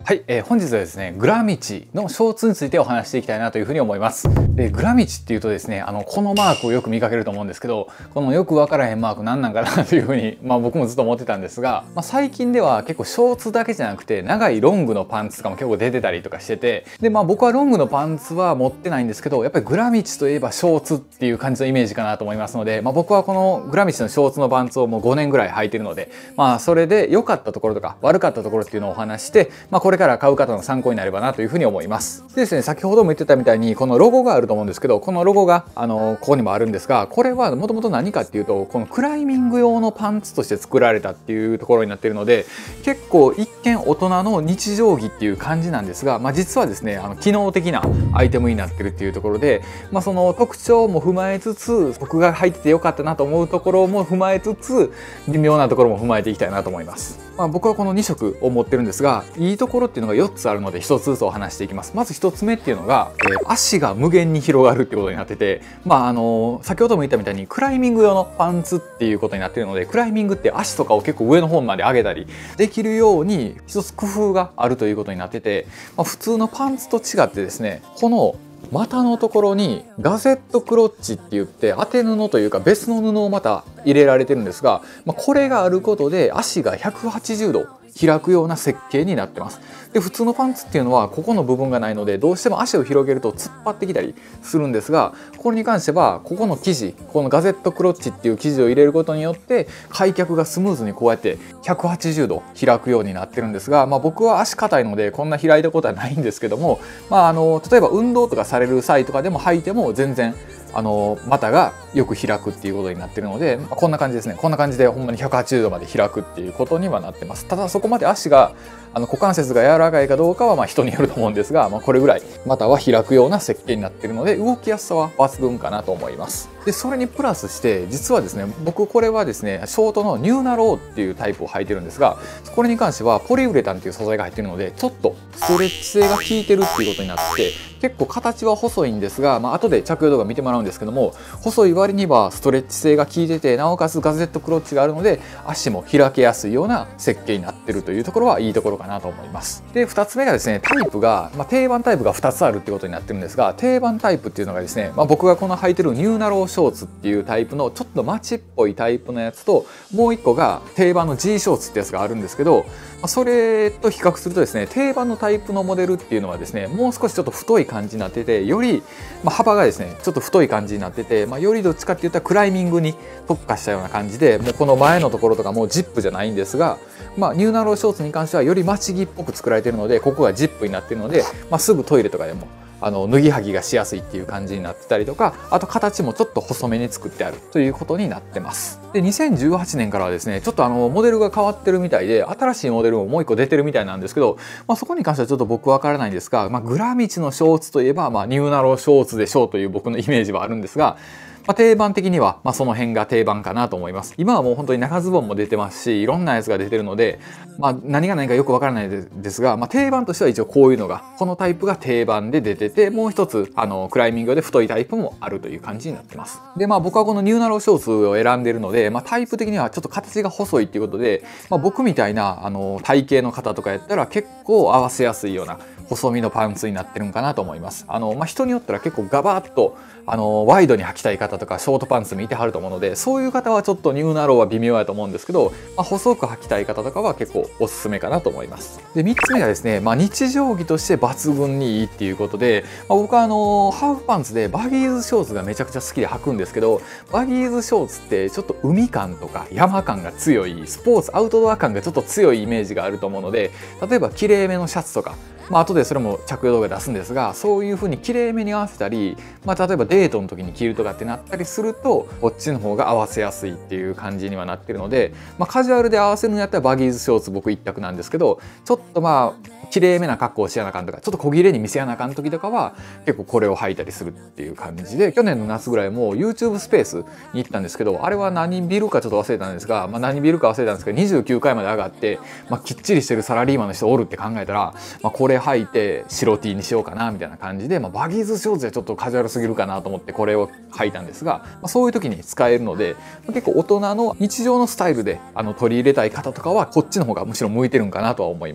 はい、本日はですね、グラミチのショーツについてお話していきたいなというふうに思います。で、グラミチっていうとですね、このマークをよく見かけると思うんですけど、このよくわからへんマーク何なんかなというふうに、僕もずっと思ってたんですが、最近では結構ショーツだけじゃなくて、長いロングのパンツとかも結構出てたりとかしてて、で、僕はロングのパンツは持ってないんですけど、やっぱりグラミチといえばショーツっていう感じのイメージかなと思いますので、僕はこのグラミチのショーツのパンツをもう5年ぐらい履いてるので、それで良かったところとか悪かったところっていうのをお話して、これから買う方の参考になればなというふうに思います。でですね、先ほども言ってたみたいにこのロゴがあると思うんですけど、このロゴがここにもあるんですが、これはもともと何かっていうと、このクライミング用のパンツとして作られたっていうところになっているので、結構一見大人の日常着っていう感じなんですが、実はですね、機能的なアイテムになってるっていうところで、その特徴も踏まえつつ、僕が履いててよかったなと思うところも踏まえつつ、微妙なところも踏まえていきたいなと思います。僕はこの2色を持ってるんですが、いいところっていうのが4つあるので1つずつお話していきます。まず1つ目っていうのが、足が無限に広がるってことになってて、先ほども言ったみたいにクライミング用のパンツっていうことになってるので、クライミングって足とかを結構上の方まで上げたりできるように1つ工夫があるということになってて、普通のパンツと違ってですね、この股のところにガゼットクロッチって言って当て布というか別の布をまた入れられてるんですが、これがあることで足が180度開くような設計になってます。で、普通のパンツっていうのはここの部分がないので、どうしても足を広げると突っ張ってきたりするんですが、これに関してはここの生地、このガゼットクロッチっていう生地を入れることによって開脚がスムーズにこうやって180度開くようになってるんですが、僕は足硬いのでこんな開いたことはないんですけども、例えば運動とかされる際とかでも履いても全然股がよく開くっていうことになってるので、こんな感じですね。こんな感じでほんまに180度まで開くっていうことにはなってます。ただそこまで足が股関節が柔らかいかどうかは人によると思うんですが、これぐらい股は開くような設計になってるので、動きやすさは抜群かなと思います。で、それにプラスして実はですね、僕これはですね、ショートのニューナローっていうタイプを履いてるんですが、これに関してはポリウレタンっていう素材が入ってるので、ちょっとストレッチ性が効いてるっていうことになって、結構形は細いんですが、後で着用動画見てもらうんですけども、細い割にはストレッチ性が効いてて、なおかつガゼットクロッチがあるので足も開けやすいような設計になってるというところはいいところかなと思います。で、2つ目がですね、タイプが、定番タイプが2つあるってことになってるんですが、定番タイプっていうのがですね、僕がこの履いてるニューナローショーツっていうタイプのちょっとマチっぽいタイプのやつと、もう1個が定番の G ショーツってやつがあるんですけど、それと比較するとですね、定番のタイプのモデルっていうのはですね、もう少しちょっと太い感じになってて、より幅がですねちょっと太い感じになってて、よりどっちかっていったらクライミングに特化したような感じで、もうこの前のところとかもうジップじゃないんですが、ニューナローショーツに関してはよりマチ着っぽく作られているので、ここがジップになっているので、すぐトイレとかでも脱ぎはぎがしやすいっていう感じになってたりとか、あと形もちょっと細めに作ってあるということになってます。で、2018年からはですね、ちょっとモデルが変わってるみたいで、新しいモデルももう一個出てるみたいなんですけど、そこに関してはちょっと僕わからないんですが、グラミチのショーツといえば、ニューナローショーツでしょうという僕のイメージはあるんですが、定番的には、その辺が定番かなと思います。今はもう本当に長ズボンも出てますし、いろんなやつが出てるので、何が何かよくわからないですが、定番としては一応こういうのが、このタイプが定番で出てて、もう一つクライミングで太いタイプもあるという感じになってます。で、僕はこのニューナローショーツを選んでるので、タイプ的にはちょっと形が細いっていうことで、僕みたいな体型の方とかやったら結構合わせやすいような細身のパンツになってるんかなと思います。人によったら結構ガバッとワイドに履きたい方とかショートパンツもいてはると思うので、そういう方はちょっとニューナローは微妙やと思うんですけど、細く履きたい方とかは結構おすすめかなと思います。で、3つ目がですね、日常着として抜群にいいっていうことで、僕はハーフパンツでバギーズショーツがめちゃくちゃ好きで履くんですけど、バギーズショーツってちょっと海感とか山感が強い、スポーツアウトドア感がちょっと強いイメージがあると思うので、例えばきれいめのシャツとか、後でそれも着用動画出すんですが、そういう風に綺麗めに合わせたり、例えばデートの時に着るとかってなったりすると、こっちの方が合わせやすいっていう感じにはなってるので、カジュアルで合わせるんやったらバギーズショーツ僕一択なんですけど、ちょっと綺麗めな格好をしやなあかんとか、ちょっと小切れに見せやなあかん時とかは結構これを履いたりするっていう感じで、去年の夏ぐらいも YouTube スペースに行ったんですけど、あれは何ビルかちょっと忘れたんですが、何ビルか忘れたんですけど29階まで上がって、きっちりしてるサラリーマンの人おるって考えたら、これ履いて白 T にしようかなみたいな感じで、バギーズショーツはちょっとカジュアルすぎるかなと思ってこれを履いたんですが、そういう時に使えるので、結構大人の日常のスタイルで取り入れたい方とかはこっちの方がむしろ向いてるんかなとは思います。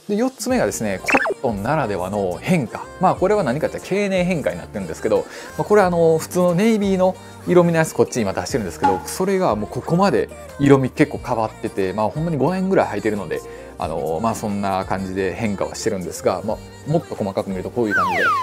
で4つ目がですね、コットンならではの変化。これは何かって経年変化になってるんですけど、これは普通のネイビーの色味のやつこっちに今出してるんですけど、それがもうここまで色味結構変わってて、ほんまに5年ぐらい履いてるので、そんな感じで変化はしてるんですが、もっと細かく見るとこういう感じで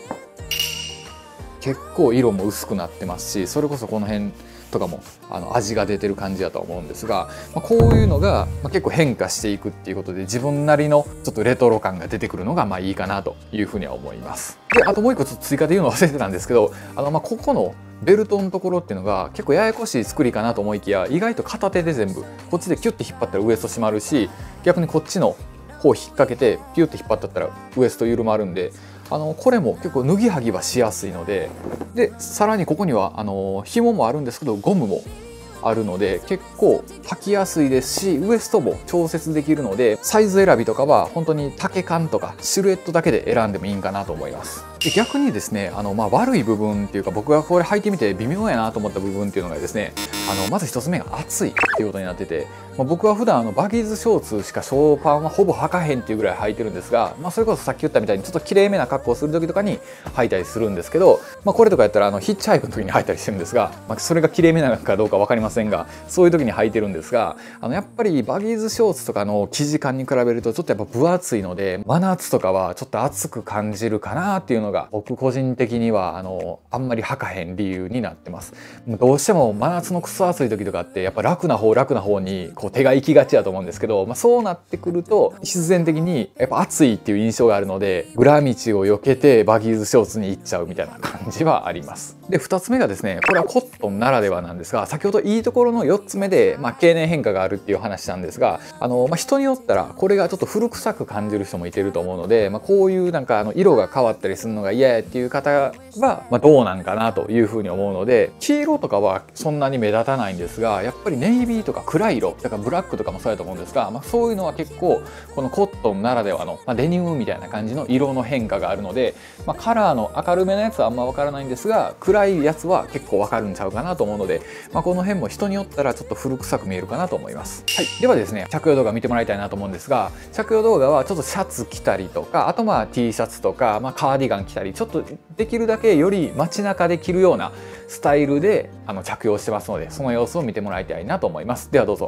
結構色も薄くなってますし、それこそこの辺とかも味が出てる感じだと思うんですが、こういうのが結構変化していくっていうことで、自分なりのちょっとレトロ感が出てくるのがいいかなというふうには思います。であともう一個ちょっと追加で言うの忘れてたんですけど、ここのベルトのところっていうのが結構ややこしい作りかなと思いきや、意外と片手で全部こっちでキュッて引っ張ったらウエスト締まるし、逆にこっちの方引っ掛けてピュッて引っ張ったらウエスト緩まるんで、これも結構脱ぎはぎはしやすいので、さらにここには紐もあるんですけどゴムもあるので結構履きやすいですし、ウエストも調節できるので、サイズ選びとかは本当に丈感とかシルエットだけで選んでもいいんかなと思います。で逆にですね、悪い部分っていうか、僕がこれ履いてみて微妙やなと思った部分っていうのがですね、まず1つ目が暑いっていうことになってて、僕は普段バギーズショーツしかショーパンはほぼ履かへんっていうぐらい履いてるんですが、それこそさっき言ったみたいにちょっときれいめな格好をする時とかに履いたりするんですけど、これとかやったらヒッチハイクの時に履いたりしてるんですが、それがきれいめなのかどうか分かりませんが、そういう時に履いてるんですが、やっぱりバギーズショーツとかの生地感に比べるとちょっとやっぱ分厚いので、真夏とかはちょっと暑く感じるかなっていうのが僕個人的にはあんまり履かへん理由になってます。どうしても真夏のクソ暑い時とかってやっぱ楽な方にこう手が行きがちだと思うんですけど、そうなってくると必然的にやっぱ暑いっていう印象があるので、裏道を避けてバギーズショーツに行っちゃうみたいな感じはあります。で2つ目がですね、これはコットンならではなんですが、先ほどいいところの4つ目で経年変化があるっていう話なんですが、人によったらこれがちょっと古臭く感じる人もいてると思うので、こういうなんか色が変わったりするのが嫌やっていう方はどうなんかなというふうに思うので、黄色とかはそんなに目立たないんですが、やっぱりネイビーとか暗い色だからブラックとかもそうやと思うんですが、そういうのは結構このコットンならではの、デニムみたいな感じの色の変化があるので、カラーの明るめのやつはあんま分からないんですが、暗いやつは結構分かるんちゃうかなと思うので、この辺も人によったらちょっと古臭く見えるかなと思います。はい、ではですね、着用動画見てもらいたいなと思うんですが、着用動画はちょっとシャツ着たりとか、あとT シャツとか、カーディガン着たり、ちょっとできるだけより街中で着るようなスタイルで着用してますので、その様子を見てもらいたいなと思います。ではどうぞ。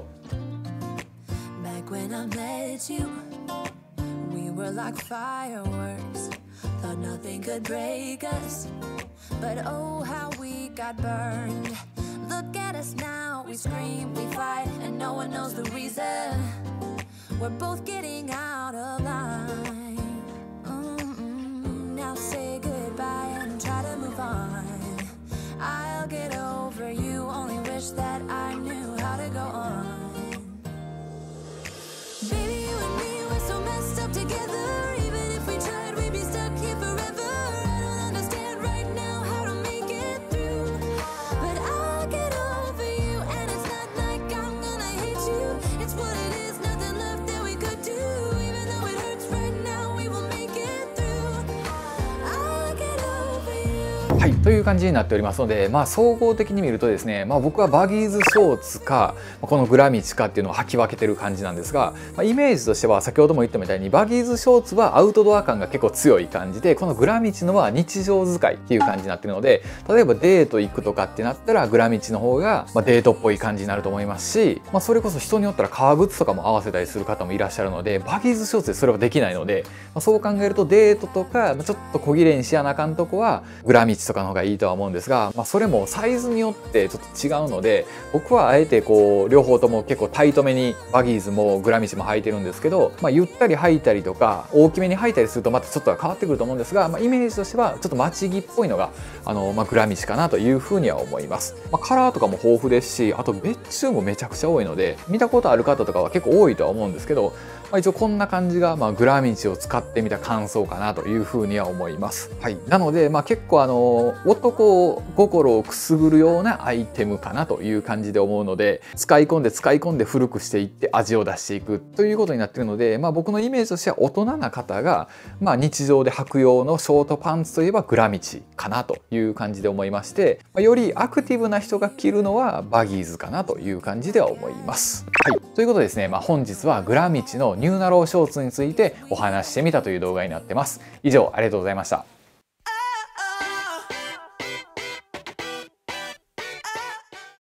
But oh, how we got burned. Look at us now, we scream, we fight, and no one knows the reason. We're both getting out of line. Now say goodbye and try to move on. I'll get over you, only wish that I knew how to go on. Baby, you and me, we're so messed up together. Even if we tried, we'd be stuck here forever. はい、という感じになっておりますので、総合的に見るとですね、僕はバギーズショーツかこのグラミチかっていうのを履き分けてる感じなんですが、イメージとしては先ほども言ったみたいにバギーズショーツはアウトドア感が結構強い感じで、このグラミチのは日常使いっていう感じになってるので、例えばデート行くとかってなったらグラミチの方がデートっぽい感じになると思いますし、それこそ人によったら革靴とかも合わせたりする方もいらっしゃるので、バギーズショーツでそれはできないので、そう考えるとデートとかちょっと小切れにしやなあかんとこはグラミチとかの方がいいとは思うんですが、それもサイズによってちょっと違うので、僕はあえてこう両方とも結構タイトめにバギーズもグラミチも履いてるんですけど、ゆったり履いたりとか大きめに履いたりするとまたちょっと変わってくると思うんですが、イメージとしてはちょっとマチギっぽいのがグラミチかなというふうには思います。カラーとかも豊富ですし、あと別注もめちゃくちゃ多いので、見たことある方とかは結構多いとは思うんですけど、一応こんな感じがグラミチを使ってみた感想かなというふうには思います。はい、なので結構男心をくすぐるようなアイテムかなという感じで思うので、使い込んで古くしていって味を出していくということになっているので、僕のイメージとしては大人な方が日常で履く用のショートパンツといえばグラミチかなという感じで思いまして、よりアクティブな人が着るのはバギーズかなという感じでは思います。はい、ということでですね、本日はグラミチのニューナローショーツについてお話ししてみたという動画になってます。以上ありがとうございました。